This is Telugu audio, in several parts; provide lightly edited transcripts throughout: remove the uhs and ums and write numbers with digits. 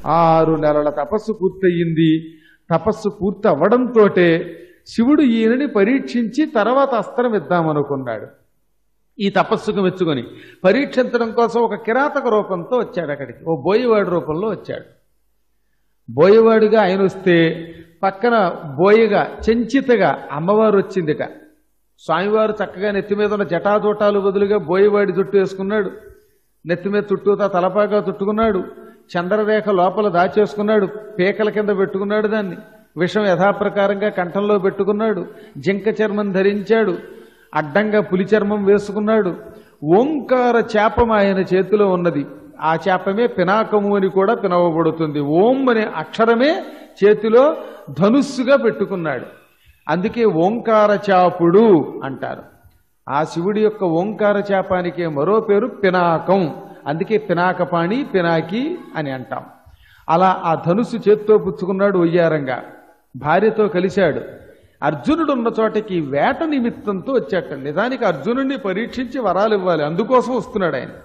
6 నెలల తపస్సు పూర్తయింది. తపస్సు పూర్తి అవ్వడంతో శివుడు ఈయనని పరీక్షించి తర్వాత అస్త్రం ఇద్దామనుకున్నాడు. ఈ తపస్సుకు మెచ్చుకొని పరీక్షించడం కోసం ఒక కిరాతక రూపంతో వచ్చాడు. అక్కడికి ఓ బోయవాడి రూపంలో వచ్చాడు. బోయవాడిగా ఆయన వస్తే పక్కన బోయగా చెంచితగా అమ్మవారు వచ్చిందిట. స్వామివారు చక్కగా నెత్తి మీద ఉన్న జటాజోటాలు బదులుగా బోయవాడి జుట్టు వేసుకున్నాడు. నెత్తి మీద చుట్టూతా తలపాగా చుట్టుకున్నాడు. చంద్రరేఖ లోపల దాచేసుకున్నాడు. పీకల కింద పెట్టుకున్నాడు. దాన్ని విషం యథాప్రకారంగా కంఠంలో పెట్టుకున్నాడు. జింక చర్మం ధరించాడు. అడ్డంగా పులి చర్మం వేసుకున్నాడు. ఓంకార చేపం ఆయన చేతిలో ఉన్నది. ఆ చేపమే పినాకము అని కూడా పిలువబడుతుంది. ఓం అనే అక్షరమే చేతిలో ధనుస్సుగా పెట్టుకున్నాడు. అందుకే ఓంకార చాపుడు అంటారు. ఆ శివుడి యొక్క ఓంకార చాపానికే మరో పేరు పినాకం. అందుకే పినాకపాణి, పినాకి అని అంటాం. అలా ఆ ధనుస్సు చేత్తో పుచ్చుకున్నాడు ఒయ్యారంగా. భార్యతో కలిశాడు. అర్జునుడు ఉన్న చోటకి వేట నిమిత్తంతో వచ్చాట. నిజానికి అర్జునుడిని పరీక్షించి వరాలు ఇవ్వాలి, అందుకోసం వస్తున్నాడు ఆయన.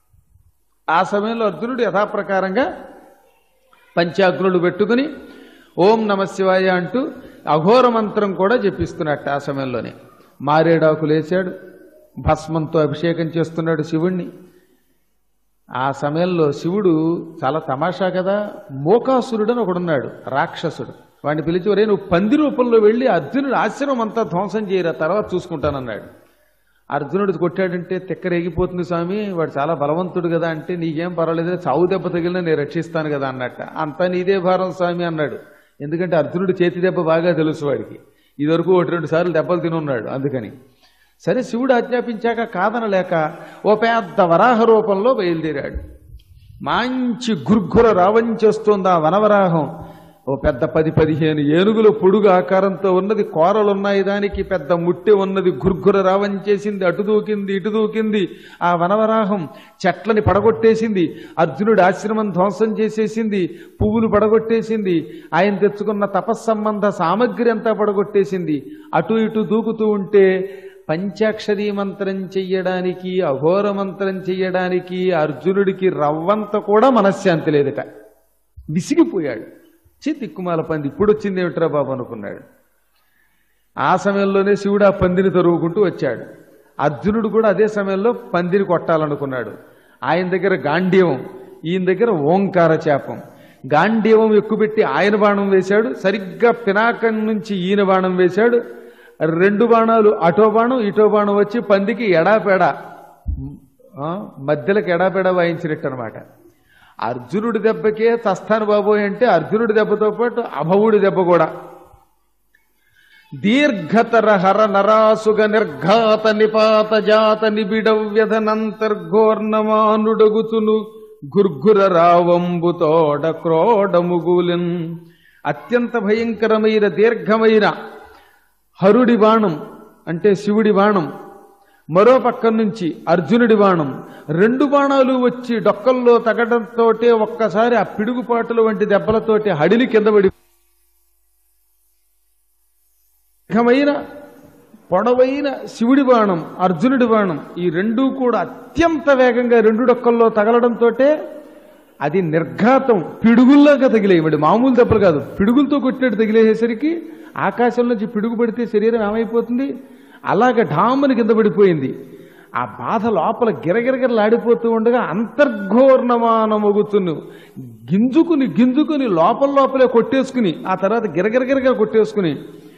ఆ సమయంలో అర్జునుడు యథాప్రకారంగా పంచాగ్నులు పెట్టుకుని ఓం నమ శివాయ అంటూ అఘోర మంత్రం కూడా జపిస్తున్నట్ట. ఆ సమయంలోనే మారేడాకులేశాడు. భస్మంతో అభిషేకం చేస్తున్నాడు శివుణ్ణి. ఆ సమయంలో శివుడు చాలా తమాషా కదా. మోకాసురుడు అని ఒకడున్నాడు, రాక్షసుడు. వాడిని పిలిచి, ఒరే నువ్వు పంది రూపంలో వెళ్ళి అర్జునుడు ఆశ్రమం అంతా ధ్వంసం చేయరా, తర్వాత చూసుకుంటానన్నాడు. అర్జునుడు కొట్టాడంటే తిక్కరేగిపోతుంది స్వామి, వాడు చాలా బలవంతుడు కదా అంటే, నీకేం పర్వాలేదు, చావు దెబ్బ తగిలినా నేను రక్షిస్తాను కదా అన్నట్ట. అంతా నీదే భారం స్వామి అన్నాడు. ఎందుకంటే అర్జునుడు చేతి దెబ్బ బాగా తెలుసు వాడికి. ఇదివరకు 1-2 సార్లు దెబ్బలు తినున్నాడు. అందుకని సరే శివుడు ఆజ్ఞాపించాక కాదనలేక ఓ పెద్ద వరాహ రూపంలో బయలుదేరాడు. మంచి గుర్గుర రావంచేస్తోంది ఆ వనవరాహం. ఓ పెద్ద 10-15 ఏనుగుల పొడుగు ఆకారంతో ఉన్నది. కోరలున్నాయి దానికి, పెద్ద ముట్టె ఉన్నది. గుర్గుర రావంచేసింది. అటు దూకింది, ఇటు దూకింది. ఆ వనవరాహం చెట్లని పడగొట్టేసింది. అర్జునుడి ఆశ్రమం ధ్వంసం చేసేసింది. పువ్వులు పడగొట్టేసింది. ఆయన తెచ్చుకున్న తపస్సంబంధ సామగ్రి అంతా పడగొట్టేసింది. అటు ఇటు దూకుతూ ఉంటే పంచాక్షరీ మంత్రం చెయ్యడానికి, అఘోర మంత్రం చెయ్యడానికి అర్జునుడికి రవ్వంత కూడా మనశ్శాంతి లేదట. విసిగిపోయాడు. తిక్కుమాల పంది ఇప్పుడు వచ్చింది ఏమిట్రా బాబు అనుకున్నాడు. ఆ సమయంలోనే శివుడు ఆ పందిని తరుగుకుంటూ వచ్చాడు. అర్జునుడు కూడా అదే సమయంలో పందిని కొట్టాలనుకున్నాడు. ఆయన దగ్గర గాంధీవం, ఈయన దగ్గర ఓంకార చేపం. గాంధీవం ఎక్కుపెట్టి ఆయన బాణం వేశాడు. సరిగ్గా పినాకం నుంచి ఈయన బాణం వేశాడు. 2 బాణాలు అటో బాణం ఇటో బాణం వచ్చి పందికి ఎడాపెడా మధ్యలోకి ఎడాపెడా వాయించినట్టు అనమాట. అర్జునుడి దెబ్బకే చస్తాను బాబోయ్ అంటే అర్జునుడి దెబ్బతో పాటు అభవుడి దెబ్బ కూడా. దీర్ఘతర హర నరాసుగ నిర్ఘాత నిపాత జాత నిబిడవ్యధనంతర్ఘోర్ణమానుడగుతును గుర్గుర రావంబుతోడ క్రోడముగులెన్. అత్యంత భయంకరమైన దీర్ఘమైన హరుడి బాణం అంటే శివుడి బాణం, మరో పక్క నుంచి అర్జునుడి బాణం, 2 బాణాలు వచ్చి డొక్కల్లో తగడంతో ఒక్కసారి ఆ పిడుగుపాటుల వంటి దెబ్బలతోటి హడిలి కింద పడి పొడవైన శివుడి బాణం, అర్జునుడి బాణం, ఈ 2 కూడా అత్యంత వేగంగా 2 డొక్కల్లో తగలడంతో అది నిర్ఘాతం, పిడుగుల్లాగా తగిలేయమండి. మామూలు దెబ్బలు కాదు, పిడుగులతో కొట్టినట్టు తగిలేసేసరికి ఆకాశం నుంచి పిడుగు పడితే శరీరం ఏమైపోతుంది, అలాగ ఢామ్మని కింద పడిపోయింది. ఆ బాధ లోపల గిరగిరగిరలాడిపోతూ ఉండగా అంతర్ఘోర్ణమానమొగుతును గింజుకుని లోపలే కొట్టేసుకుని, ఆ తర్వాత గిరగిరగిరగా కొట్టేసుకుని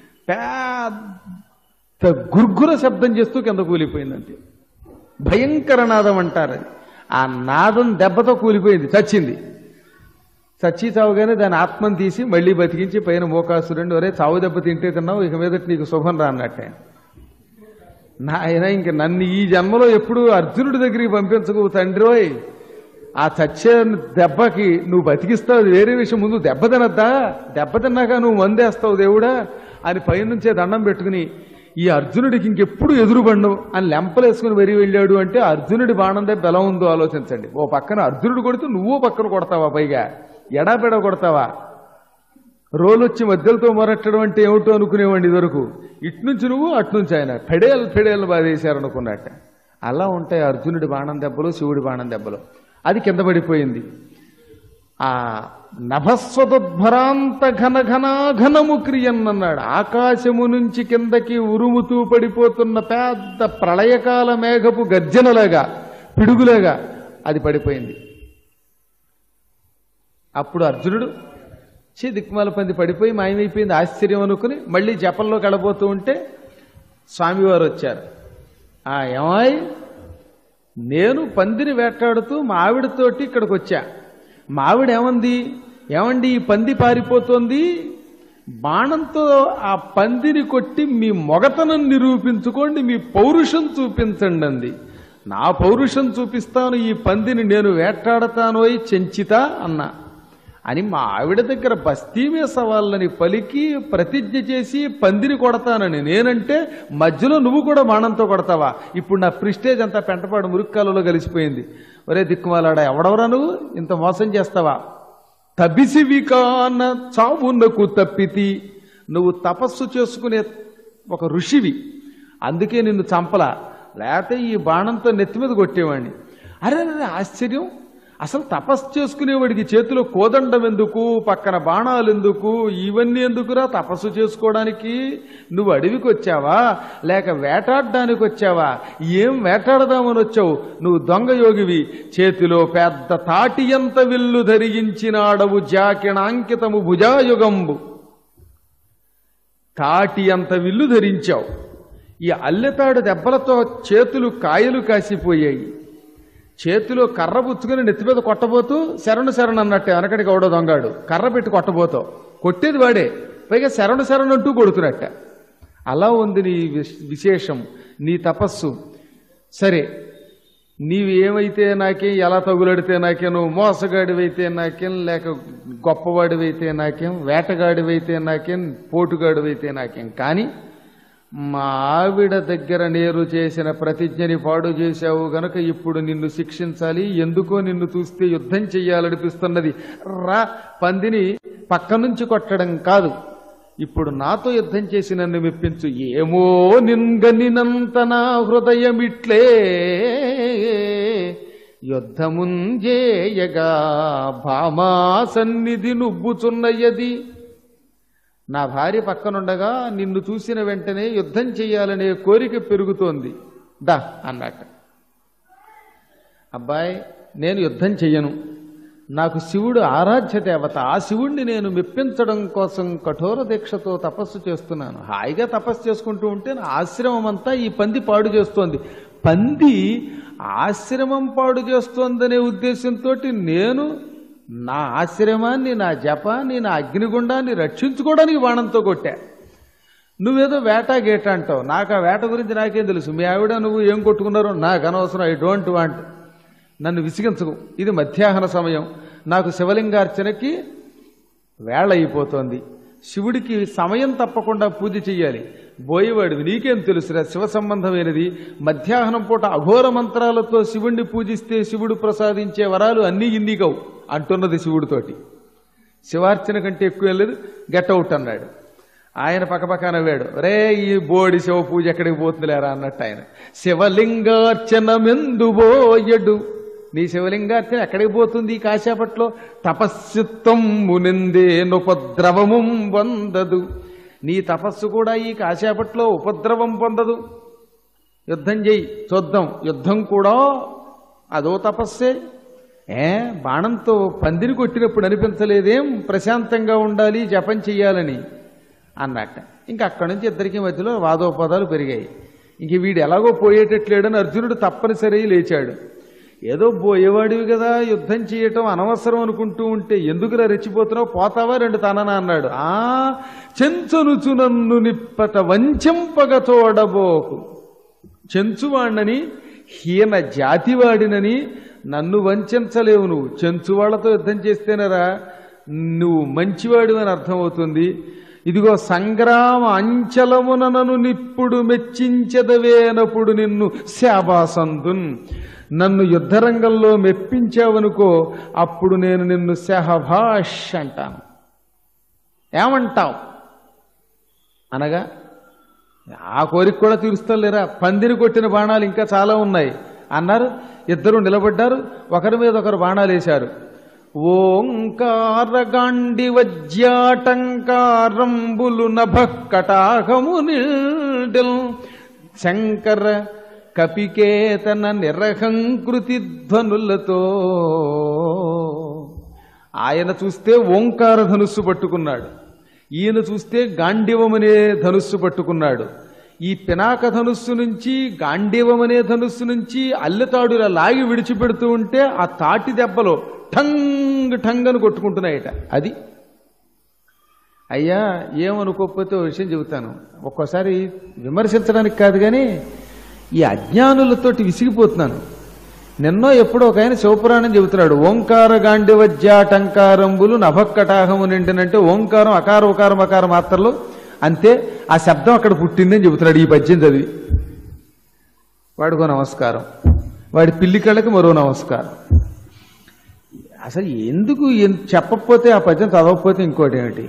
పెద్ద గుర్గుర శబ్దం చేస్తూ కింద కూలిపోయిందంటే భయంకర నాదం అంటారు. అది ఆ నాదం దెబ్బతో కూలిపోయింది, చచ్చింది. చచ్చి చావుగానే దాని ఆత్మను తీసి మళ్ళీ బతికించి పైన మోకాసురండి, ఒరే చావు దెబ్బ తింటే తిన్నావు, ఇక మీదట నీకు శుభం రా అన్నట్టే. నాయన ఇంక నన్ను ఈ జన్మలో ఎప్పుడు అర్జునుడి దగ్గరికి పంపించకు తండ్రోయ్, ఆ చచ్చే దెబ్బకి నువ్వు బతికిస్తావు వేరే విషయం, ముందు దెబ్బ తినద్దా, దెబ్బ తిన్నాక నువ్వు మందేస్తావు దేవుడా అని పైనుంచే దండం పెట్టుకుని ఈ అర్జునుడికి ఇంకెప్పుడు ఎదురుబండం అని లెంపలేసుకుని వరి వెళ్ళాడు. అంటే అర్జునుడి బాణం దెబ్బ ఎలా ఉందో ఆలోచించండి. ఓ పక్కన అర్జునుడు కొడితే నువ్వో పక్కన కొడతావా, పైగా ఎడాపెడ కొడతావా, రోలొచ్చి మధ్యలతో మొరట్టడం అంటే ఏమిటో అనుకునేవాడిని ఇదివరకు. ఇట్నుంచి నువ్వు అట్నుంచి ఆయన ఫెడేలు బాధేశారనుకున్నట్ట. అలా ఉంటాయి అర్జునుడి బాణం దెబ్బలు, శివుడి బాణం దెబ్బలు. అది కింద పడిపోయింది. ఆ నభస్వదుద్భరాంత ఘనఘనాఘనము క్రియన్నన్నాడు. ఆకాశము నుంచి కిందకి ఉరుముతూ పడిపోతున్న పెద్ద ప్రళయకాల మేఘపు గర్జనలాగా పిడుగులాగా అది పడిపోయింది. అప్పుడు అర్జునుడు దిక్మాల పంది పడిపోయి మాయమైపోయింది ఆశ్చర్యం అనుకుని మళ్ళీ జపంలో గడబోతూ ఉంటే స్వామివారు వచ్చారు. ఏమాయ్, నేను పందిని వేటాడుతూ మా ఆవిడతోటి ఇక్కడికి వచ్చా. మా ఆవిడ ఏమండి ఈ పంది పారిపోతోంది, బాణంతో ఆ పందిని కొట్టి మీ మొగతనం నిరూపించుకోండి, మీ పౌరుషం చూపించండి అంది. నా పౌరుషం చూపిస్తాను, ఈ పందిని నేను వేటాడతానోయ్ చెంచితా అన్నా అని మా ఆవిడ దగ్గర బస్తీమే సవాళ్ళని పలికి ప్రతిజ్ఞ చేసి పందిని కొడతానని నేనంటే మధ్యలో నువ్వు కూడా బాణంతో కొడతావా? ఇప్పుడు నా ప్రిస్టేజ్ అంతా పెంటపాడు మురుక్కాలలో కలిసిపోయింది. ఒరే దిక్కుమాలాడా, ఎవడవరా నువ్వు, ఇంత మోసం చేస్తావా? తబిసివికాన చావునకు తప్పితి, నువ్వు తపస్సు చేసుకునే ఒక ఋషివి, అందుకే నిన్ను చంపలా, లేకపోతే ఈ బాణంతో నెత్తి మీద కొట్టేవాడిని. అరే ఆశ్చర్యం, అసలు తపస్సు చేసుకునేవాడికి చేతిలో కోదండం ఎందుకు, పక్కన బాణాలు ఎందుకు, ఇవన్నీ ఎందుకురా? తపస్సు చేసుకోవడానికి నువ్వు అడవికి వచ్చావా లేక వేటాడడానికి వచ్చావా? ఏం వేటాడదామని వచ్చావు? నువ్వు దొంగ యోగివి. చేతిలో పెద్ద తాటియంత విల్లు ధరించినాడవు, జాకిణాంకితము భుజాయుగంబు. తాటి అంత విల్లు ధరించావు. ఈ అల్లెతాడు దెబ్బలతో చేతులు కాయలు కాసిపోయాయి. చేతిలో కర్ర పుచ్చుకుని నెత్తి మీద కొట్టబోతూ శరణు శరణు అన్నట్టే వెనకటికి ఎవడో దొంగాడు కర్ర పెట్టి కొట్టబోతావు, కొట్టేది వాడే, పైగా శరణు శరణు అంటూ కొడుతున్నట్ట. అలా ఉంది నీ విశేషం, నీ తపస్సు. సరే, నీవు ఏమైతే నాకేం, ఎలా తగులడితే నాకేం, నువ్వు మోసగాడివైతే నాకేం, లేక గొప్పవాడివైతే నాకేం, వేటగాడివైతే నాకేం, పోటుగాడివైతే నాకేం, కానీ మా ఆవిడ దగ్గర నేను చేసిన ప్రతిజ్ఞని పాడు చేశావు గనక ఇప్పుడు నిన్ను శిక్షించాలి. ఎందుకో నిన్ను చూస్తే యుద్ధం చెయ్యాలనిపిస్తున్నది. రా, పందిని పక్క నుంచి కొట్టడం కాదు, ఇప్పుడు నాతో యుద్ధం చేసి నన్ను మెప్పించు. ఏమో నిన్గనినంత నా హృదయమిట్లే యుద్ధముంజేయగా భామా సన్నిధి నుబ్బుచున్నయది. నా భార్య పక్కనుండగా నిన్ను చూసిన వెంటనే యుద్ధం చెయ్యాలనే కోరిక పెరుగుతోంది, దా అన్నట్ట. అబ్బాయి, నేను యుద్ధం చెయ్యను, నాకు శివుడు ఆరాధ్య దేవత, ఆ శివుణ్ణి నేను మెప్పించడం కోసం కఠోర దీక్షతో తపస్సు చేస్తున్నాను. హాయిగా తపస్సు చేసుకుంటూ ఉంటే నా ఆశ్రమం అంతా ఈ పంది పాడు చేస్తోంది. పంది ఆశ్రమం పాడు చేస్తోందనే ఉద్దేశంతో నేను నా ఆశ్రమాన్ని, నా జపాన్ని, నా అగ్నిగుండాన్ని రక్షించుకోవడానికి బాణంతో కొట్టా. నువ్వేదో వేట గేట అంటావు, నాకు ఆ వేట గురించి నాకేం తెలుసు. మీ ఆవిడ నువ్వు ఏం కొట్టుకున్నారో నాకు అనవసరం, ఐ డోంట్ వాంట్. నన్ను విసిగించకు, ఇది మధ్యాహ్న సమయం, నాకు శివలింగార్చనకి వేళ అయిపోతోంది, శివుడికి సమయం తప్పకుండా పూజ చెయ్యాలి. బోయేవాడివి, నీకేం తెలుసురా శివ సంబంధమైనది. మధ్యాహ్నం పూట అఘోర మంత్రాలతో శివుణ్ణి పూజిస్తే శివుడు ప్రసాదించే వరాలు అన్నీ ఇన్నికవు అంటున్నది శివుడితోటి. శివార్చన కంటే ఎక్కువ లేదు, గెట్అవుట్ అన్నాడు. ఆయన పక్కపక్క నవ్వాడు. రే, ఈ బోడి శివ పూజ ఎక్కడికి పోతుందిలేరా అన్నట్టు ఆయన. శివలింగార్చనమెందుబోయడు, నీ శివలింగార్చన ఎక్కడికి పోతుంది కాసేపట్లో? తపస్సుత్వం మునిందే నుపద్రవము పొందదు, నీ తపస్సు కూడా ఈ కాసేపట్లో ఉపద్రవం పొందదు. యుద్ధం చెయ్యి చూద్దాం. యుద్ధం కూడా అదో తపస్సే. బాణంతో పందిని కొట్టినప్పుడు అనిపించలేదేం ప్రశాంతంగా ఉండాలి, జపం చెయ్యాలని అన్నట్ట. ఇంక అక్కడి నుంచి ఇద్దరికి మధ్యలో వాదోపదాలు పెరిగాయి. ఇంక వీడు ఎలాగో పోయేటట్లేడని అర్జునుడు తప్పనిసరి లేచాడు. ఏదో పోయేవాడివి కదా, యుద్ధం చేయటం అనవసరం అనుకుంటూ ఉంటే ఎందుకులా రెచ్చిపోతున్నావు, పోతావా రెండు తననా అన్నాడు. చెంచునుచు నన్ను నిప్పట వంచంపగ చూడబోకు, చెంచువాణ్ణని, హీన జాతివాడినని నన్ను వంచలేవు. నువ్వు చెంచువాళ్లతో యుద్ధం చేస్తేనరా నువ్వు మంచివాడివని అర్థమవుతుంది. ఇదిగో సంగ్రామ అంచలమునను నిప్పుడు మెచ్చించదవేనప్పుడు నిన్ను శాబాసందున్, నన్ను యుద్ధరంగంలో మెప్పించావనుకో అప్పుడు నేను నిన్ను శహభాష్ అంటాను. ఏమంటావు అనగా, ఆ కోరిక కూడా తీరుస్తలేరా, పందిని కొట్టిన బాణాలు ఇంకా చాలా ఉన్నాయి అన్నారు. ఇద్దరు నిలబడ్డారు, ఒకరి మీద ఒకరు బాణాలు వేశారు. ఓంకారగాండివజ్యాటంకారంబులు నభకటాహము నిల్డెల్ శంకర కపికేతన నిరహంకృతి ధ్వనులతో. ఆయన చూస్తే ఓంకార ధనుస్సు పట్టుకున్నాడు, ఈయన చూస్తే గాండివమనే ధనుస్సు పట్టుకున్నాడు. ఈ పినాక ధనుస్సు నుంచి గాండివమనే ధనుస్సు నుంచి అల్లెతాడులా లాగి విడిచిపెడుతూ ఉంటే ఆ తాటి దెబ్బలో ఠంగ్ ఠంగ్ అని కొట్టుకుంటున్నాయట. అది అయ్యా ఏమనుకోకపోతే ఓ విషయం చెబుతాను. ఒక్కోసారి విమర్శించడానికి కాదు కానీ ఈ అజ్ఞానులతోటి విసిగిపోతున్నాను. నిన్నో ఎప్పుడో ఒక ఆయన శివపురాణం చెబుతున్నాడు. ఓంకార గాండివజ్యాటంకారంబులు నభకటాహము నిండినంటే ఓంకారం అకార ఉకారం అకార మాత్రలు అంతే, ఆ శబ్దం అక్కడ పుట్టిందని చెబుతున్నాడు ఈ పద్యం చదివి. వాడికో నమస్కారం, వాడి పిల్లి కళ్ళకి మరో నమస్కారం. అసలు ఎందుకు చెప్పకపోతే ఆ పద్యం చదవకపోతే ఇంకోటి ఏమిటి?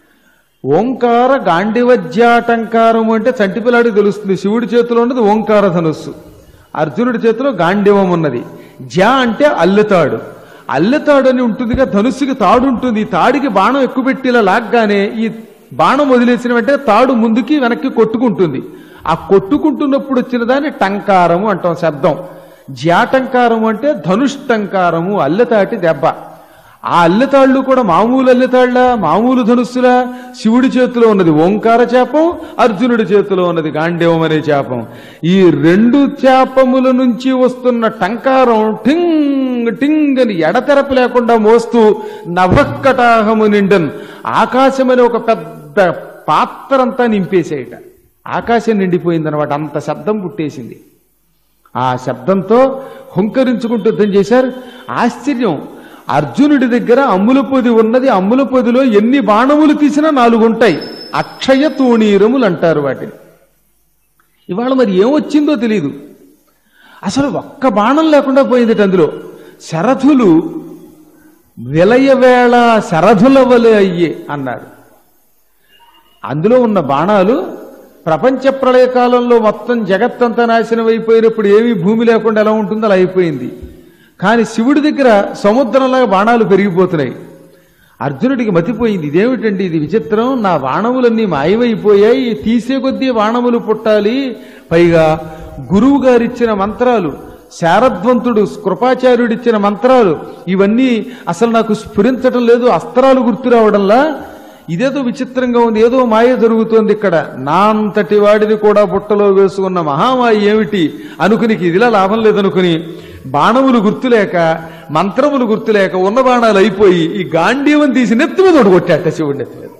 ఓంకార గాండివజ్యాటంకారము అంటే చంటిపిల్లాడికి తెలుస్తుంది. శివుడి చేతిలో ఉన్నది ఓంకార ధనుస్సు, అర్జునుడి చేతిలో గాండివం ఉన్నది. జ్యా అంటే అల్లెతాడు, అల్లెతాడు అని ఉంటుందిగా, ధనుస్సుకి తాడు ఉంటుంది. ఈ తాడికి బాణం ఎక్కువ పెట్టి ఇలా లాగ్గానే ఈ బాణం వదిలేసిన వెంటనే తాడు ముందుకి వెనక్కి కొట్టుకుంటుంది. ఆ కొట్టుకుంటున్నప్పుడు వచ్చిన దాన్ని టంకారము అంటాం శబ్దం. జ్యాటంకారము అంటే ధనుష్టంకారము, అల్లెతాటి దెబ్బ. ఆ అల్లెతాళ్ళు కూడా మామూలు అల్లెతాళ్ళ, మామూలు ధనుస్సులా? శివుడి చేతిలో ఉన్నది ఓంకార చేపం, అర్జునుడి చేతిలో ఉన్నది గాండివం అనే చేపం. ఈ రెండు చేపముల నుంచి వస్తున్న టంకారం టింగ్ టింగ్ అని ఎడతెరపి లేకుండా మోస్తూ నభక్కటాహము నిండన్, ఆకాశమని ఒక పెద్ద పాత్రంతా నింపేసేయట. ఆకాశం నిండిపోయిందనమాట, అంత శబ్దం పుట్టేసింది. ఆ శబ్దంతో హుంకరించుకుంటూ యుద్ధం చేశారు. ఆశ్చర్యం, అర్జునుడి దగ్గర అమ్ముల పొది ఉన్నది. అమ్ముల పొదిలో ఎన్ని బాణములు తీసినా 4 ఉంటాయి. అక్షయ తూణీరములు అంటారు వాటిని. ఇవాళ మరి ఏమొచ్చిందో తెలియదు. అసలు ఒక్క బాణం లేకుండా పోయింది అందులో. శరథులు విలయవేళ శరథుల వలె అయ్యే అన్నారు. అందులో ఉన్న బాణాలు ప్రపంచ ప్రళయ కాలంలో మొత్తం జగత్తంతా నాశనం అయిపోయినప్పుడు ఏమీ భూమి లేకుండా ఎలా ఉంటుందో అలా అయిపోయింది. కానీ శివుడి దగ్గర సముద్రంలాగా బాణాలు పెరిగిపోతున్నాయి. అర్జునుడికి మతిపోయింది. ఇదేమిటండి ఇది విచిత్రం, నా బాణములన్నీ మాయమైపోయాయి, తీసే కొద్దీ బాణములు పుట్టాలి. పైగా గురువు గారిచ్చిన మంత్రాలు, శారద్వంతుడు కృపాచార్యుడిచ్చిన మంత్రాలు, ఇవన్నీ అసలు నాకు స్ఫురించడం లేదు, అస్త్రాలు గుర్తు రావడంలా ఇదేదో విచిత్రంగా ఉంది, ఏదో మాయ జరుగుతోంది ఇక్కడ. నా అంతటి వాడిని కూడా బుట్టలో వేసుకున్న మహామాయ ఏమిటి అనుకుని ఇదిలా లాభం లేదనుకుని బాణములు గుర్తులేక మంత్రములు గుర్తులేక ఉన్న బాణాలు అయిపోయి ఈ గాంధీవం తీసి నెత్తి మీద కొట్టాట శివుడి నెత్తి మీద.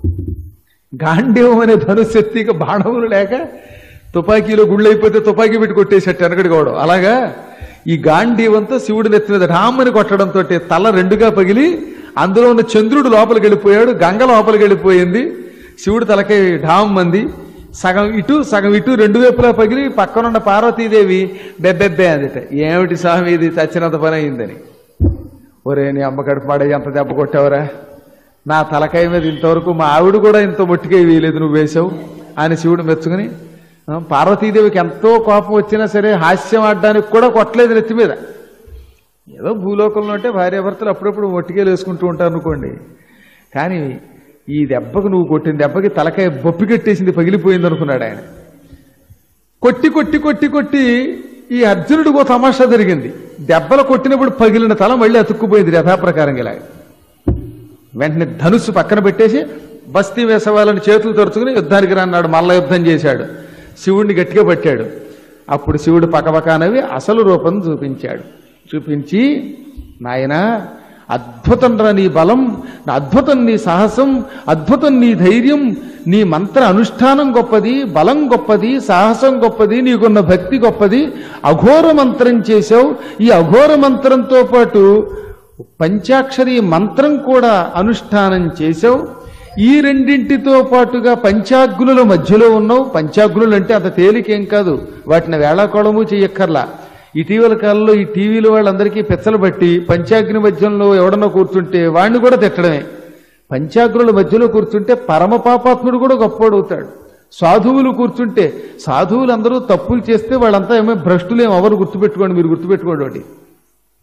గాంధీవం అనే ధనుశక్తికి బాణములు లేక తుపాకీలో గుళ్ళు అయిపోతే తుపాకీ పెట్టి కొట్టేసేట్టు వెనకడికోవడం. అలాగా ఈ గాంధీవంతో శివుడి నెత్తి మీద ఢామ్మని కొట్టడంతో తల 2గా పగిలి అందులో ఉన్న చంద్రుడు లోపలికి వెళ్ళిపోయాడు, గంగ లోపలికి వెళ్ళిపోయింది. శివుడు తలకై ఢామ్మంది, సగం ఇటు సగం ఇటు 2 వైపులా పగిలి పక్కనున్న పార్వతీదేవి బెబ్బెబ్బే అందుట. ఏమిటి స్వామి ఇది చచ్చినంత పని అయిందని. ఒరే నీ అమ్మ కడుపు పాడే ఎంత దెబ్బ కొట్టావురా, నా తలకాయ మీద ఇంతవరకు మా ఆవిడ కూడా ఇంత మొట్టికాయ వేయలేదు, నువ్వు వేసావు అని శివుడు మెచ్చుకుని, పార్వతీదేవికి ఎంతో కోపం వచ్చినా సరే హాస్యం ఆడడానికి కూడా కొట్టలేదు నెత్తి మీద. ఏదో భూలోకంలో అంటే భార్యాభర్తలు అప్పుడప్పుడు మొట్టికాయలు వేసుకుంటూ ఉంటారు అనుకోండి, కానీ ఈ దెబ్బకు నువ్వు కొట్టిన దెబ్బకి తలకాయ బొప్పి కట్టేసింది, పగిలిపోయింది అనుకున్నాడు ఆయన. కొట్టి కొట్టి కొట్టి కొట్టి ఈ అర్జునుడికో తమాషా జరిగింది. దెబ్బలు కొట్టినప్పుడు పగిలిన తల మళ్ళీ అతుక్కుపోయింది యథాప్రకారంగా. ఇలాగ వెంటనే ధనుస్సు పక్కన పెట్టేసి బస్తీ వేసవాళ్ళని చేతులు తరుచుకుని యుద్ధానికి రాన్నాడు. మల్ల యుద్ధం చేశాడు, శివుడిని గట్టిగా పట్టాడు. అప్పుడు శివుడు పకపకానవి అసలు రూపం చూపించి, నాయనా అద్భుతం రా నీ బలం, అద్భుతం నీ సాహసం, అద్భుతం నీ ధైర్యం, నీ మంత్ర అనుష్ఠానం గొప్పది, బలం గొప్పది, సాహసం గొప్పది, నీకున్న భక్తి గొప్పది. అఘోర మంత్రం చేశావు. ఈ అఘోర మంత్రంతో పాటు పంచాక్షరి మంత్రం కూడా అనుష్ఠానం చేశావు. ఈ రెండింటితో పాటుగా పంచాగ్నుల మధ్యలో ఉన్నావు. పంచాగ్నులు అంటే అంత తేలికేం కాదు, వాటిని వేళాకోళము చెయ్యక్కర్లా. ఇటీవల కాలంలో ఈ టీవీలో వాళ్ళందరికీ పెచ్చలు బట్టి పంచాగ్ని మధ్యంలో ఎవడన్నా కూర్చుంటే వాడిని కూడా తిట్టడమే. పంచాగ్నుల మధ్యలో కూర్చుంటే పరమ పాపాత్ముడు కూడా గొప్పవాడవుతాడు. సాధువులు కూర్చుంటే, సాధువులందరూ తప్పులు చేస్తే వాళ్ళంతా ఏమో భ్రష్టులేం అవరు, గుర్తుపెట్టుకోండి, మీరు గుర్తుపెట్టుకోండి. ఒకటి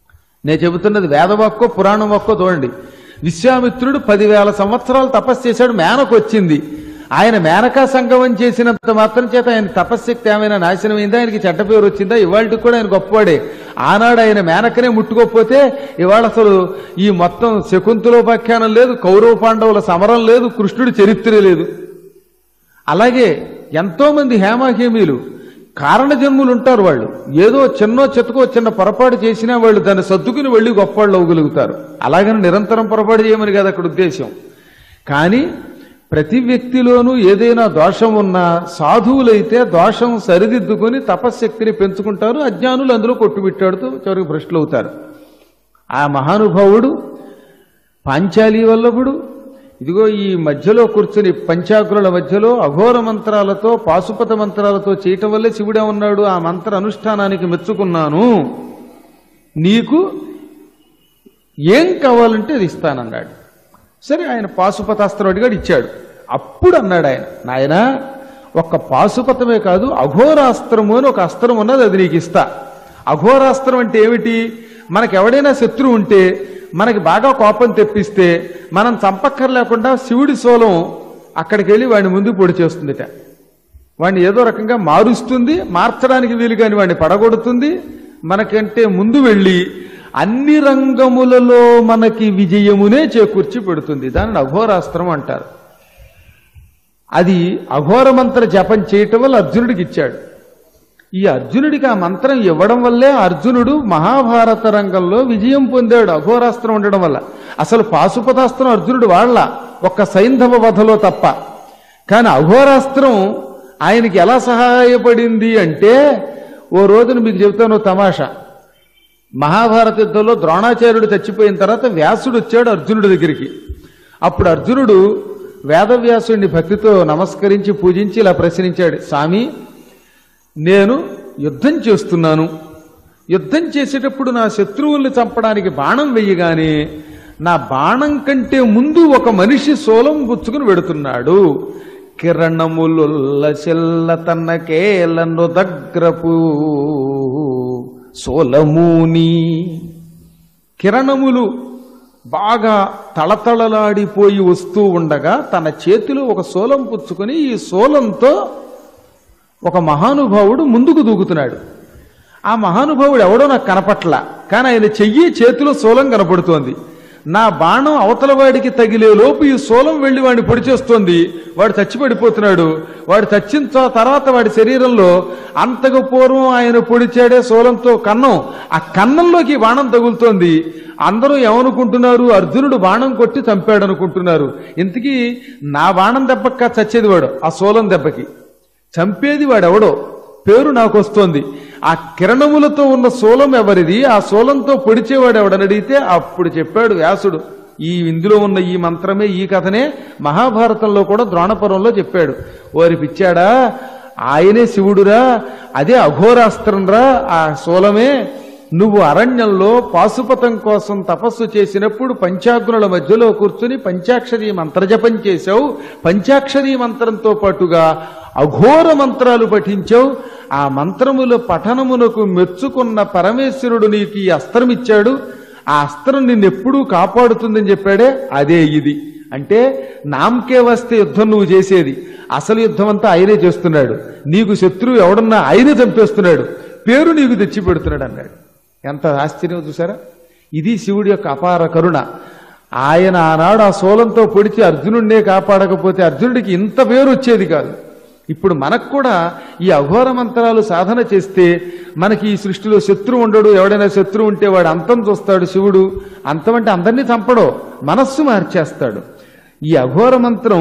నేను చెబుతున్నది వేదవాక్కో పురాణం వాక్కో చూడండి. విశ్వామిత్రుడు 10,000 సంవత్సరాలు తపస్సు చేశాడు, మేనకు వచ్చింది. ఆయన మేనకా సంగమం చేసినంత మాత్రం చేత ఆయన తపశ్శక్తి ఏమైనా నాశనమైందా, ఆయనకి చెడ్డ పేరు వచ్చిందా? ఇవాళకి కూడా ఆయన గొప్పవాడే. ఆనాడు ఆయన మేనకనే ముట్టుకోకపోతే ఇవాళ అసలు ఈ మొత్తం శకుంతలోపాఖ్యానం లేదు, కౌరవ పాండవుల సమరం లేదు, కృష్ణుడి చరిత్ర లేదు. అలాగే ఎంతో మంది హేమాహేమీలు కారణజన్ములు ఉంటారు. వాళ్ళు ఏదో చిన్న పొరపాటు చేసినా వాళ్ళు దాన్ని సర్దుకుని వెళ్ళి గొప్పవాళ్ళు అవ్వగలుగుతారు. అలాగని నిరంతరం పొరపాటు చేయమని కాదు అక్కడ ఉద్దేశం. కానీ ప్రతి వ్యక్తిలోనూ ఏదైనా దోషం ఉన్నా సాధువులైతే దోషం సరిదిద్దుకొని తపశ్శక్తిని పెంచుకుంటారు. అజ్ఞానులు అందులో కొట్టుబిట్టాడుతూ చివరికి భ్రష్టులు అవుతారు. ఆ మహానుభావుడు పాంచాలి వల్లభుడు ఇదిగో ఈ మధ్యలో కూర్చుని పంచాగ్రుల మధ్యలో అఘోర మంత్రాలతో పాశుపత మంత్రాలతో చేయటం వల్లే శివుడే ఉన్నాడు. ఆ మంత్ర అనుష్ఠానానికి మెచ్చుకున్నాను, నీకు ఏం కావాలంటే అది ఇస్తానన్నాడు. సరే, ఆయన పాశుపతాస్త్రం అడిగాడు, ఇచ్చాడు. అప్పుడు అన్నాడు ఆయన, నాయనా ఒక్క పాశుపతమే కాదు అఘోరాస్త్రము అని ఒక అస్త్రం ఉన్నది, అది నీకు ఇస్తా. అఘోరాస్త్రం అంటే ఏమిటి? మనకెవడైనా శత్రువు ఉంటే మనకి బాగా కోపం తెప్పిస్తే మనం చంపక్కర్ లేకుండా శివుడి శూలం అక్కడికి వెళ్ళి వాడిని ముందు పొడి చేస్తుందిట. వాడిని ఏదో రకంగా మారుస్తుంది, మార్చడానికి వీలు కాని వాడిని పడగొడుతుంది. మనకంటే ముందు వెళ్ళి అన్ని రంగములలో మనకి విజయమునే చేకూర్చి పెడుతుంది. దానిని అఘోరాస్త్రం అంటారు. అది అఘోర మంత్ర జపం చేయటం వల్ల అర్జునుడికి ఇచ్చాడు. ఈ అర్జునుడికి ఆ మంత్రం ఇవ్వడం వల్లే అర్జునుడు మహాభారత రంగంలో విజయం పొందాడు, అఘోరాస్త్రం ఉండడం వల్ల. అసలు పాశుపతాస్త్రం అర్జునుడు వాడల, ఒక్క సైంధవ వధలో తప్ప. కానీ అఘోరాస్త్రం ఆయనకి ఎలా సహాయపడింది అంటే, ఓ రోజున మీకు చెబుతాను తమాషా. మహాభారత యుద్ధంలో ద్రోణాచార్యుడు చచ్చిపోయిన తర్వాత వ్యాసుడు వచ్చాడు అర్జునుడి దగ్గరికి. అప్పుడు అర్జునుడు వేదవ్యాసుడిని భక్తితో నమస్కరించి పూజించి ఇలా ప్రశ్నించాడు, స్వామి నేను యుద్ధం చేస్తున్నాను, యుద్ధం చేసేటప్పుడు నా శత్రువుల్ని చంపడానికి బాణం వెయ్యగానే నా బాణం కంటే ముందు ఒక మనిషి శూలం గుచ్చుకుని వెడుతున్నాడు. కిరణములుల్ల చెల్ల తన్న కేలను దగ్గరపు సోలమూని. కిరణములు బాగా తళతళలాడిపోయి వస్తూ ఉండగా తన చేతిలో ఒక శూలం పుచ్చుకొని ఈ శూలంతో ఒక మహానుభావుడు ముందుకు దూకుతున్నాడు. ఆ మహానుభావుడు ఎవడో నాకు కనపట్ల, కానీ ఆయన చెయ్యి చేతిలో శూలం కనపడుతోంది. నా బాణం అవతల వాడికి తగిలే లోపు ఈ శూలం వెళ్లి వాడిని పొడి చేస్తోంది. వాడు చచ్చి పడిపోతున్నాడు. వాడు చచ్చిన తర్వాత వాడి శరీరంలో అంతకు పూర్వం ఆయన పొడిచాడే శూలంతో కన్నం, ఆ కన్నంలోకి బాణం తగులుతోంది. అందరూ ఏమనుకుంటున్నారు? అర్జునుడు బాణం కొట్టి చంపాడు అనుకుంటున్నారు. ఇంతకీ నా బాణం దెబ్బక చచ్చేది వాడు, ఆ శూలం దెబ్బకి. చంపేది వాడెవడో పేరు నాకు వస్తోంది. ఆ కిరణములతో ఉన్న శూలం ఎవరిది, ఆ శూలంతో పొడిచేవాడు ఎవడని అడిగితే అప్పుడు చెప్పాడు వ్యాసుడు, ఇందులో ఉన్న ఈ మంత్రమే, ఈ కథనే మహాభారతంలో కూడా ద్రోణపర్వంలో చెప్పాడు. ఓరి పిచ్చాడా, ఆయనే శివుడురా, అదే అఘోరాస్త్రంరా, ఆ శూలమే. నువ్వు అరణ్యంలో పాశుపతం కోసం తపస్సు చేసినప్పుడు పంచాగ్నుల మధ్యలో కూర్చుని పంచాక్షరీ మంత్రజపం చేశావు. పంచాక్షరీ మంత్రంతో పాటుగా అఘోర మంత్రాలు పఠించావు. ఆ మంత్రముల పఠనమునకు మెచ్చుకున్న పరమేశ్వరుడు నీకు ఈ అస్త్రం ఇచ్చాడు. ఆ అస్త్రం నిన్నెప్పుడూ కాపాడుతుందని చెప్పాడే, అదే ఇది. అంటే నామకే వస్తే యుద్ధం నువ్వు చేసేది, అసలు యుద్ధం అంతా ఆయనే చేస్తున్నాడు. నీకు శత్రువు ఎవడన్నా ఆయనే చంపేస్తున్నాడు, పేరు నీకు తెచ్చి పెడుతున్నాడు అన్నాడు. ఎంత ఆశ్చర్యం చూసారా! ఇది శివుడి యొక్క అపార కరుణ. ఆయన ఆనాడు ఆ శూలంతో పొడిచి అర్జునుడినే కాపాడకపోతే అర్జునుడికి ఇంత పేరు వచ్చేది కాదు. ఇప్పుడు మనకు కూడా ఈ అఘోర మంత్రాలు సాధన చేస్తే మనకి ఈ సృష్టిలో శత్రువు ఉండడు. ఎవడైనా శత్రువు ఉంటే వాడు అంతం చూస్తాడు శివుడు. అంతం అంటే అందరినీ చంపడో, మనస్సు మార్చేస్తాడు. ఈ అఘోర మంత్రం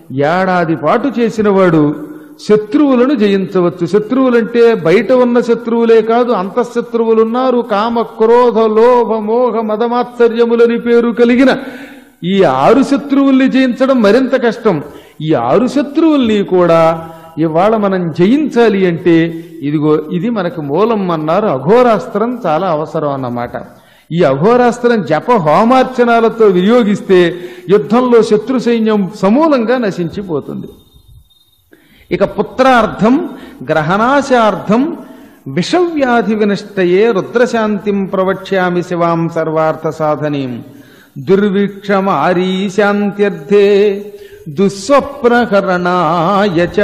ఏడాది పాటు చేసిన వాడు శత్రువులను జయించవచ్చు. శత్రువులంటే బయట ఉన్న శత్రువులే కాదు, అంతఃశత్రువులున్నారు. కామ క్రోధ లోభ మోహ మదమాత్సర్యములని పేరు కలిగిన ఈ 6 శత్రువుల్ని జయించడం మరింత కష్టం. ఈ 6 శత్రువుల్ని కూడా ఇవాళ మనం జయించాలి అంటే ఇదిగో ఇది మనకు మూలం అన్నారు. అఘోరాస్త్రం చాలా అవసరం అన్నమాట. ఈ అఘోరాస్త్రం జప హోమార్చనాలతో వినియోగిస్తే యుద్ధంలో శత్రు సైన్యం సమూలంగా నశించిపోతుంది. ఇక పుత్రార్థం, గ్రహణాశార్థం, విషవ్యాధి వినష్టయే రుద్రశాంతిం ప్రవక్ష్యామి శివాం సర్వార్థ సాధనీం దుర్విక్షమారీ శాంత్యర్థే దుస్వప్నకరణాయ చ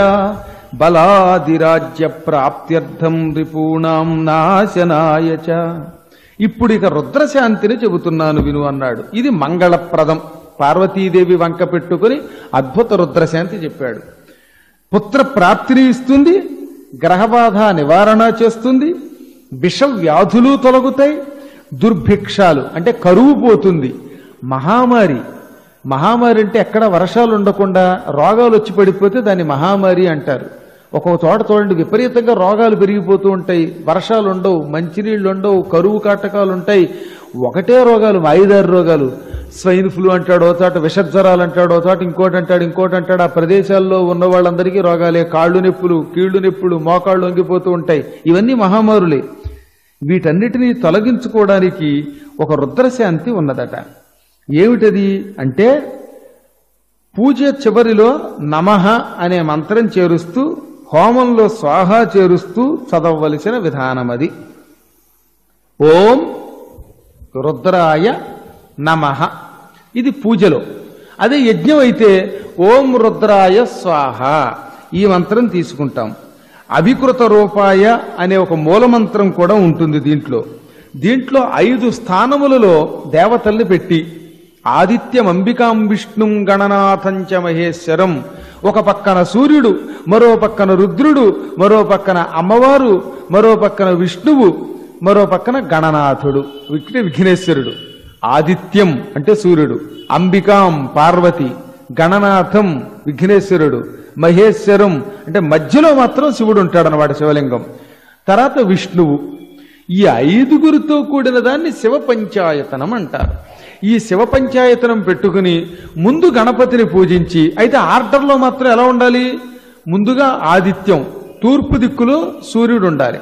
బలాదిరాజ్య ప్రాప్త్యర్థం రిపూణాం నాశనాయ చ. ఇప్పుడు ఇక రుద్రశాంతిని చెబుతున్నాను విను అన్నాడు. ఇది మంగళప్రదం. పార్వతీదేవి వంక పెట్టుకుని అద్భుత రుద్రశాంతి చెప్పాడు. పుత్ర ప్రాప్తిని ఇస్తుంది, గ్రహబాధ నివారణ చేస్తుంది, విష వ్యాధులు తొలగుతాయి, దుర్భిక్షాలు అంటే కరువు పోతుంది, మహామారి అంటే ఎక్కడ వర్షాలు ఉండకుండా రోగాలు వచ్చి పడిపోతే దాన్ని మహామారి అంటారు. ఒక్కొక్క చోట చూడండి విపరీతంగా రోగాలు పెరిగిపోతూ ఉంటాయి, వర్షాలు ఉండవు, మంచినీళ్ళు ఉండవు, కరువు కాటకాలు ఉంటాయి, ఒకటే రోగాలు 5-6 రోగాలు. స్వైన్ ఫ్లూ అంటాడు, ఓ చోట విషజ్వరాలు అంటాడు, ఓ చోట ఇంకోటి అంటాడు. ఆ ప్రదేశాల్లో ఉన్న వాళ్ళందరికీ రోగాలే. కాళ్ళు నొప్పులు, కీళ్లు నొప్పులు, మోకాళ్ళు వంగిపోతూ ఉంటాయి. ఇవన్నీ మహామారులే. వీటన్నిటినీ తొలగించుకోవడానికి ఒక రుద్రశాంతి ఉన్నదట. ఏమిటది అంటే పూజ చివరిలో నమః అనే మంత్రం చేరుస్తూ, హోమంలో స్వాహ చేరుస్తూ చదవవలసిన విధానం అది. ఓం రుద్రాయ నమః. ఇది పూజలో. అదే యజ్ఞం అయితే ఓం రుద్రాయ స్వాహ ఈ మంత్రం తీసుకుంటాం. అభికృత రూపాయ అనే ఒక మూలమంత్రం కూడా ఉంటుంది దీంట్లో 5 స్థానములలో దేవతల్ని పెట్టి ఆదిత్యం అంబికాం విష్ణుం గణనాథంచ మహేశ్వరం, ఒక పక్కన సూర్యుడు, మరో పక్కన రుద్రుడు, మరో పక్కన అమ్మవారు, మరో పక్కన విష్ణువు, మరో పక్కన గణనాథుడు విఘ్నేశ్వరుడు. ఆదిత్యం అంటే సూర్యుడు, అంబికాం పార్వతి, గణనాథం విఘ్నేశ్వరుడు, మహేశ్వరం అంటే మధ్యలో మాత్రం శివుడు ఉంటాడనమాట, శివలింగం. తర్వాత విష్ణువు. ఈ 5గురితో కూడిన దాన్ని శివ పంచాయతనం అంటారు. ఈ శివ పంచాయతనం పెట్టుకుని ముందు గణపతిని పూజించి, అయితే ఆర్డర్లో మాత్రం ఎలా ఉండాలి? ముందుగా ఆదిత్యం, తూర్పు దిక్కులో సూర్యుడు ఉండాలి,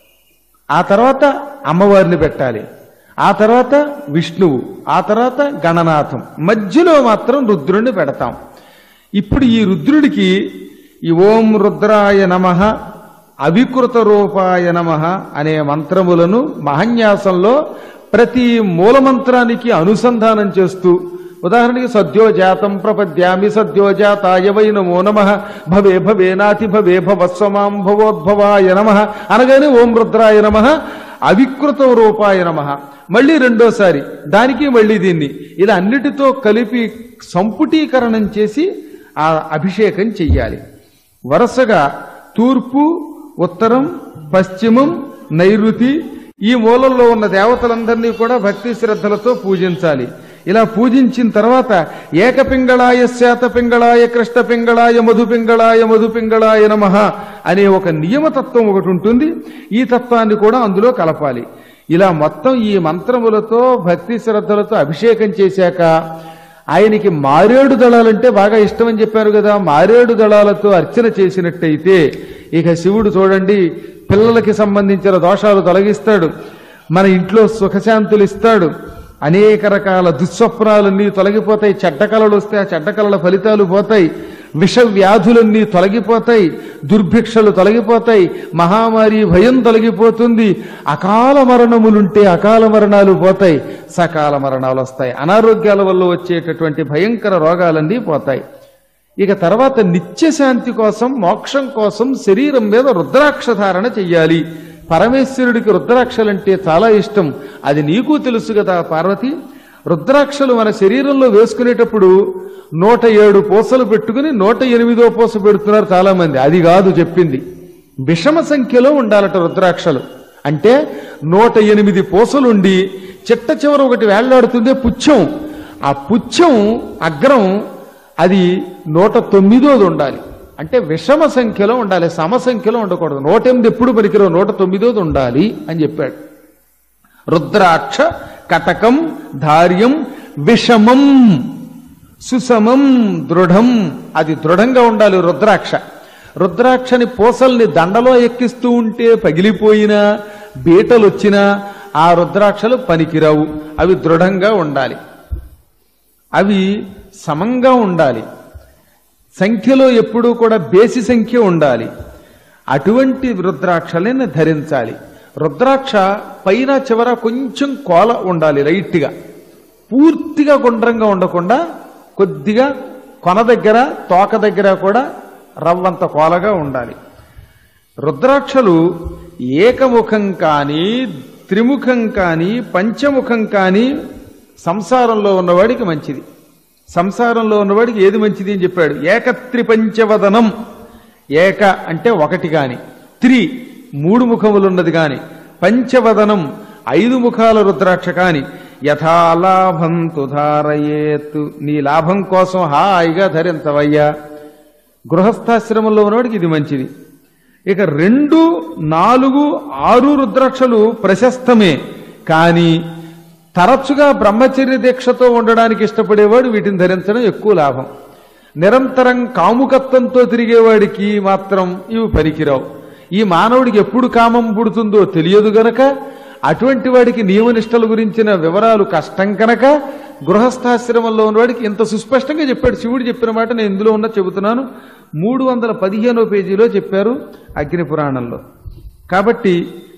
ఆ తర్వాత అమ్మవారిని పెట్టాలి, ఆ తర్వాత విష్ణువు, ఆ తర్వాత గణనాథం, మధ్యలో మాత్రం రుద్రుడిని పెడతాం. ఇప్పుడు ఈ రుద్రుడికి ఈ ఓం రుద్రాయ నమః, అవికృత రూపాయ నమః అనే మంత్రములను మహన్యాసంలో ప్రతి మూలమంత్రానికి అనుసంధానం చేస్తూ, ఉదాహరణకి సద్యోజాతం ప్రపద్యామి సద్యోజాతాయ వై నమో నమః, భవే భవేనాతి భవే భవస్వమాం భవోద్భవాయ నమః అనగానే ఓం రుద్రాయ నమః అవికృత రూపాయ నమః. మళ్ళీ రెండోసారి దానికి మళ్ళీ దీన్ని ఇలా అన్నిటితో కలిపి సంపుటీకరణం చేసి ఆ అభిషేకం చెయ్యాలి. వరుసగా తూర్పు, ఉత్తరం, పశ్చిమం, నైరుతి ఈ మూలల్లో ఉన్న దేవతలందరినీ కూడా భక్తి శ్రద్ధలతో పూజించాలి. ఇలా పూజించిన తర్వాత ఏకపింగళాయ శాతపింగళాయ కృష్ణపింగళాయ మధుపింగళాయ నమః అనే ఒక నియమతత్వం ఒకటి ఉంటుంది. ఈ తత్వాన్ని కూడా అందులో కలపాలి. ఇలా మొత్తం ఈ మంత్రములతో భక్తి శ్రద్ధలతో అభిషేకం చేశాక ఆయనకి మారేడు దళాలంటే బాగా ఇష్టం అని చెప్పారు కదా, మారేడు దళాలతో అర్చన చేసినట్టయితే ఇక శివుడు చూడండి పిల్లలకి సంబంధించిన దోషాలు తొలగిస్తాడు, మన ఇంట్లో సుఖశాంతులు ఇస్తాడు, అనేక రకాల దుస్వప్నాలన్నీ తొలగిపోతాయి, చెడ్డ కళలు వస్తే ఆ చెడ్డ కళల ఫలితాలు పోతాయి, విష వ్యాధులన్నీ తొలగిపోతాయి, దుర్భిక్షలు తొలగిపోతాయి, మహామారి భయం తొలగిపోతుంది, అకాల మరణములుంటే అకాల మరణాలు పోతాయి, సకాల మరణాలు వస్తాయి, అనారోగ్యాల వల్ల వచ్చేటటువంటి భయంకర రోగాలన్నీ పోతాయి. ఇక తర్వాత నిత్యశాంతి కోసం, మోక్షం కోసం శరీరం మీద రుద్రాక్ష ధారణ చెయ్యాలి. పరమేశ్వరుడికి రుద్రాక్షలంటే చాలా ఇష్టం, అది నీకు తెలుసు కదా పార్వతి. రుద్రాక్షలు మన శరీరంలో వేసుకునేటప్పుడు 107 పూసలు పెట్టుకుని 108వ పూస పెడుతున్నారు చాలా మంది. అది కాదు చెప్పింది, విషమ సంఖ్యలో ఉండాలట రుద్రాక్షలు. అంటే 108 పూసలుండి చిట్ట చివర ఒకటి వేళ్లాడుతుందే పుచ్చం, ఆ పుచ్చం అగ్రం అది 109ది ఉండాలి. అంటే విషమ సంఖ్యలో ఉండాలి, సమ సంఖ్యలో ఉండకూడదు. 108 ఎప్పుడు పనికిరో, 109ది ఉండాలి అని చెప్పాడు. రుద్రాక్ష కటకం ధార్యం విషమం సుసమం దృఢం, అది దృఢంగా ఉండాలి రుద్రాక్ష. రుద్రాక్షని పూసల్ని దండలో ఎక్కిస్తూ ఉంటే పగిలిపోయినా బీటలు వచ్చినా ఆ రుద్రాక్షలు పనికిరావు, అవి దృఢంగా ఉండాలి, అవి సమంగా ఉండాలి, సంఖ్యలో ఎప్పుడూ కూడా బేసి సంఖ్య ఉండాలి. అటువంటి రుద్రాక్షలని ధరించాలి. రుద్రాక్ష పైన చివర కొంచెం కోల ఉండాలి, లైట్గా, పూర్తిగా గుండ్రంగా ఉండకుండా కొద్దిగా కొన దగ్గర తోక దగ్గర కూడా రవ్వంత కోలగా ఉండాలి. రుద్రాక్షలు ఏకముఖం కానీ త్రిముఖం కానీ పంచముఖం కానీ సంసారంలో ఉన్నవాడికి మంచిది. సంసారంలో ఉన్నవాడికి ఏది మంచిది అని చెప్పాడు. ఏకత్రిపంచవదనం, ఏక అంటే ఒకటి కాని, త్రి 3 ముఖములున్నది కాని, పంచవదనం 5 ముఖాల రుద్రాక్ష కాని, యథాలాభం తుధారయేత్, నీ లాభం కోసం హాయిగా ధరించవయ్యా. గృహస్థాశ్రమంలో ఉన్నవాడికి ఇది మంచిది. ఇక 2, 4, 6 రుద్రాక్షలు ప్రశస్తమే, కానీ తరచుగా బ్రహ్మచర్య దీక్షతో ఉండడానికి ఇష్టపడేవాడు వీటిని ధరించడం ఎక్కువ లాభం. నిరంతరం కాముకత్వంతో తిరిగేవాడికి మాత్రం ఇవి పనికిరావు. ఈ మానవుడికి ఎప్పుడు కామం పుడుతుందో తెలియదు గనక, అటువంటి వాడికి నియమనిష్టల గురించిన వివరాలు కష్టం కనుక గృహస్థాశ్రమంలో ఉన్నవాడికి ఇంత సుస్పష్టంగా చెప్పాడు. శివుడు చెప్పిన మాట నేను ఇందులో ఉన్న చెబుతున్నాను. 315వ పేజీలో చెప్పారు అగ్ని పురాణంలో. కాబట్టి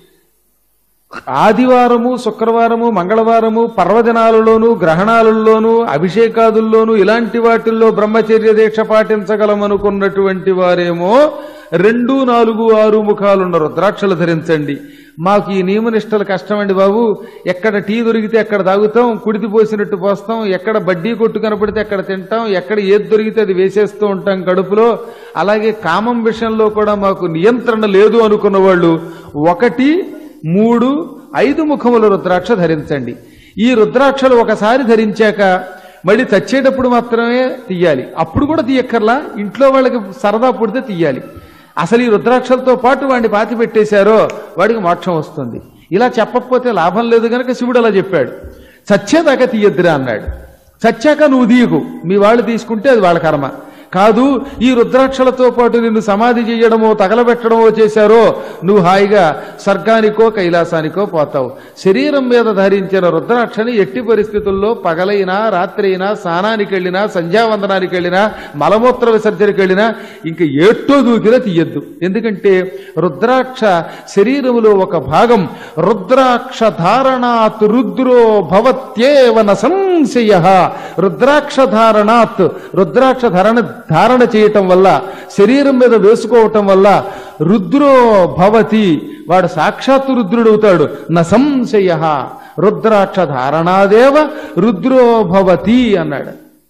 ఆదివారము, శుక్రవారము, మంగళవారము, పర్వదినాలలోనూ, గ్రహణాలలోనూ, అభిషేకాదుల్లోనూ ఇలాంటి వాటిల్లో బ్రహ్మచర్య దీక్ష పాటించగలమనుకున్నటువంటి వారేమో 2, 4, 6 ముఖాలున్న రుద్రాక్షలు ధరించండి. మాకు ఈ నియమనిష్టలు కష్టమండి బాబు, ఎక్కడ టీ దొరికితే అక్కడ తాగుతాం, కుడితి పోసినట్టు పోస్తాం, ఎక్కడ బడ్డీ కొట్టు కనపడితే అక్కడ తింటాం, ఎక్కడ ఏది దొరికితే అది వేసేస్తూ ఉంటాం కడుపులో, అలాగే కామం విషయంలో కూడా మాకు నియంత్రణ లేదు అనుకున్న వాళ్ళు 1, 3, 5 ముఖముల రుద్రాక్ష ధరించండి. ఈ రుద్రాక్షలు ఒకసారి ధరించాక మళ్ళీ చచ్చేటప్పుడు మాత్రమే తీయాలి. అప్పుడు కూడా తీయక్కర్లా, ఇంట్లో వాళ్ళకి సరదా పుడితే తీయాలి. అసలు ఈ రుద్రాక్షలతో పాటు వాడిని పాతి పెట్టేశారో వాడికి మోక్షం వస్తుంది. ఇలా చెప్పకపోతే లాభం లేదు గనక శివుడు అలా చెప్పాడు. చచ్చేదాకా తీయద్దురా అన్నాడు. చచ్చాక నువ్వు తీయకు, మీ వాళ్ళు తీసుకుంటే అది వాళ్ళ కర్మ కాదు. ఈ రుద్రాక్షలతో పాటు నిన్ను సమాధి చేయడమో తగలబెట్టడమో చేశారో నువ్వు హాయిగా స్వర్గానికో కైలాసానికో పోతావు. శరీరం మీద ధరించిన రుద్రాక్షని ఎట్టి పరిస్థితుల్లో పగలైనా రాత్రి అయినా స్నానానికి వెళ్ళినా సంధ్యావందనానికి వెళ్ళినా మలమూత్ర విసర్జనకి వెళ్ళినా ఇంక ఏట్టో దూకినా తీయద్దు. ఎందుకంటే రుద్రాక్ష శరీరములో ఒక భాగం. రుద్రాక్ష ధారణాత్ రుద్రో భవత్యేవ న సంశయ. రుద్రాక్ష ధారణాత్, రుద్రాక్ష ధారణ చేయటం వల్ల, శరీరం మీద వేసుకోవటం వల్ల రుద్రో భవతి, వాడు సాక్షాత్తు రుద్రుడవుతాడు. న సంశయ. రుద్రాక్ష ధారణాదేవ రుద్రో భవతి అన్నాడు.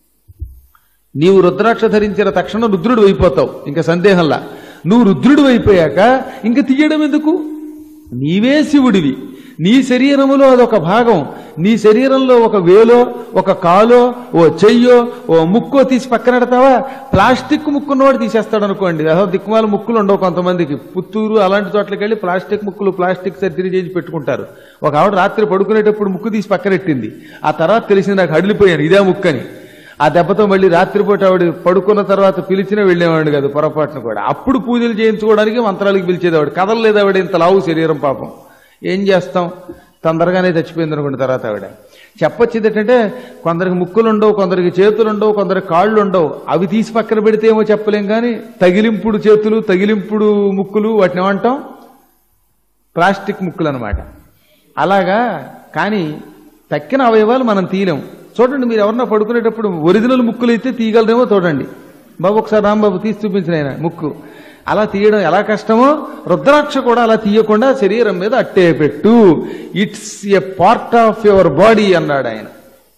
నీవు రుద్రాక్ష ధరించిన తక్షణం రుద్రుడు అయిపోతావు, ఇంకా సందేహంలా. నువ్వు రుద్రుడు అయిపోయాక ఇంక తీయడం ఎందుకు? నీవే శివుడివి. నీ శరీరములో అదొక భాగం. నీ శరీరంలో ఒక వేలో, ఒక కాలో, ఓ చెయ్యో, ఓ ముక్కో తీసి పక్కన పెడతావా? ప్లాస్టిక్ ముక్కున్నవాడు తీసేస్తాడు అనుకోండి. అసలు దిక్కుమాల ముక్కులు ఉండవు కొంతమందికి. పుత్తూరు అలాంటి చోట్లకి వెళ్ళి ప్లాస్టిక్ ముక్కులు, ప్లాస్టిక్ సర్జరీ చేసి పెట్టుకుంటారు. ఒక ఆవిడ రాత్రి పడుకునేటప్పుడు ముక్కు తీసి పక్కనెట్టింది. ఆ తర్వాత తెలిసింది నాకు, అడిలిపోయాను ఇదే ముక్కని. ఆ దెబ్బతో మళ్ళీ రాత్రిపూట ఆవిడ పడుకున్న తర్వాత పిలిచినా వెళ్ళేవాడు కాదు పొరపాటును కూడా. అప్పుడు పూజలు చేయించుకోవడానికి మంత్రాలకు పిలిచేది ఆవిడ. కదలలేదు ఆవిడ, ఇంత లావు శరీరం పాపం. ఏం చేస్తాం, తొందరగానే చచ్చిపోయింది అనుకోండి. తర్వాత ఆవిడ చెప్పొచ్చింది ఏంటంటే, కొందరికి ముక్కులు ఉండవు, కొందరికి చేతులు ఉండవు, కొందరికి కాళ్ళు ఉండవు. అవి తీసి పక్కన పెడితే ఏమో చెప్పలేం, కానీ తగిలింపుడు చేతులు, తగిలింపుడు ముక్కులు, వాటిని ఏమంటాం? ప్లాస్టిక్ ముక్కులు అనమాట. అలాగా. కానీ తక్కిన అవయవాలు మనం తీయలేం. చూడండి, మీరు ఎవరన్నా పడుకునేటప్పుడు ఒరిజినల్ ముక్కులు అయితే తీయగలరేమో చూడండి. బాబు ఒకసారి రాంబాబు తీసి చూపించిన ఆయన ముక్కు. అలా తీయడం ఎలా కష్టమో రుద్రాక్ష కూడా అలా తీయకుండా శరీరం మీద అట్టే పెట్టు. It's a part of your body అన్నాడు ఆయన.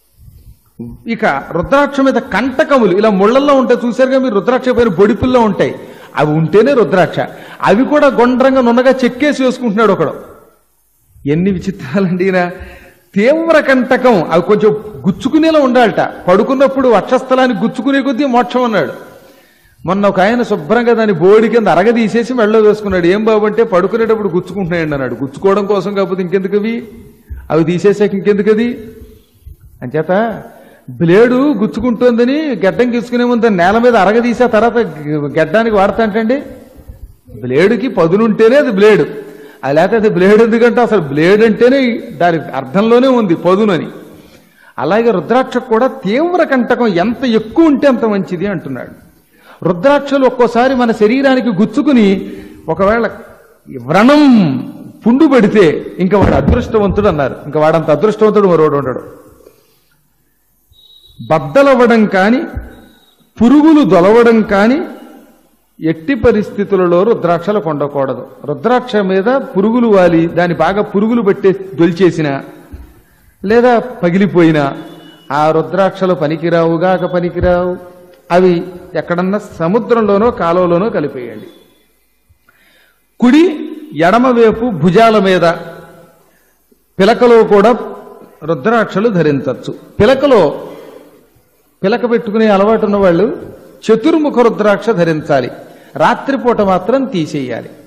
ఇక రుద్రాక్ష మీద కంటకములు ఇలా ముళ్లల్లో ఉంటాయి చూసారుగా మీరు. రుద్రాక్ష పైన బొడిపుల్లో ఉంటాయి. అవి ఉంటేనే రుద్రాక్ష. అవి కూడా గుండ్రంగా నున్నగా చెక్కేసి వేసుకుంటున్నాడు ఒకడు. ఎన్ని విచిత్రాలండి ఈయన. తీవ్ర కంటకం, అవి కొంచెం గుచ్చుకునేలా ఉండాలట. పడుకున్నప్పుడు వక్షస్థలానికి గుచ్చుకునే కొద్దీ మోక్షం అన్నాడు. మొన్న ఒక ఆయన శుభ్రంగా దాని బోడి కింద అరగదీసేసి మెళ్ళలో వేసుకున్నాడు. ఏం బాబు అంటే, పడుకునేటప్పుడు గుచ్చుకుంటున్నాయండి అన్నాడు. గుచ్చుకోవడం కోసం కాకపోతే ఇంకెందుకు అవి తీసేసాక ఇంకెందుకు అది అంచేత బ్లేడు గుచ్చుకుంటుందని గడ్డం గీసుకునే ముందు నేల మీద అరగదీసే తర్వాత గడ్డానికి వాడతాంటండి. బ్లేడుకి పదునుంటేనే అది బ్లేడు. అది లేకపోతే అది బ్లేడ్ ఎందుకంటే అసలు బ్లేడ్ అంటేనే దాని అర్థంలోనే ఉంది పదునని. అలాగే రుద్రాక్ష కూడా తీవ్ర కంటకం ఎంత ఎక్కువ ఉంటే అంత మంచిది అంటున్నాడు. రుద్రాక్షలు ఒక్కోసారి మన శరీరానికి గుచ్చుకుని ఒకవేళ వ్రణం పుండు పడితే ఇంకా వాడు అదృష్టవంతుడు అన్నారు. ఇంకా వాడంత అదృష్టవంతుడు మరోడు ఉండడు. బద్దలవ్వడం కానీ పురుగులు దొలవడం కానీ ఎట్టి పరిస్థితులలో రుద్రాక్షలు కొండకూడదు. రుద్రాక్ష మీద పురుగులు వాలి దాన్ని బాగా పురుగులు పట్టే దొలిచేసిన లేదా పగిలిపోయినా ఆ రుద్రాక్షలు పనికిరావుగాక పనికిరావు. అవి ఎక్కడన్నా సముద్రంలోనో కాలువలోనో కలిపేయండి. కుడి ఎడమవైపు భుజాల మీద పిలకలో కూడా రుద్రాక్షలు ధరించవచ్చు. పిలక పెట్టుకునే అలవాటు ఉన్న వాళ్ళు చతుర్ముఖ రుద్రాక్ష ధరించాలి. రాత్రిపూట మాత్రం తీసేయాలి.